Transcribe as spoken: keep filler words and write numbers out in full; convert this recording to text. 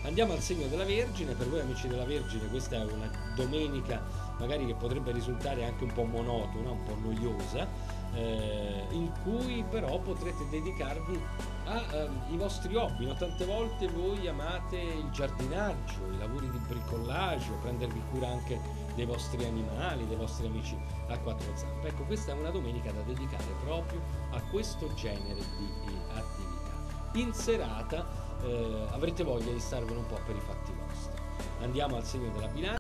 Andiamo al segno della Vergine. Per voi amici della Vergine questa è una domenica magari che potrebbe risultare anche un po' monotona, un po' noiosa, eh, in cui però potrete dedicarvi ai vostri hobby, no? Tante volte voi amate il giardinaggio, i lavori di bricolage, prendervi cura anche dei vostri animali, dei vostri amici a quattro zampe. Ecco, questa è una domenica da dedicare proprio a questo genere di attività. In serata eh, avrete voglia di starvene un po' per i fatti vostri. Andiamo al segno della bilancia.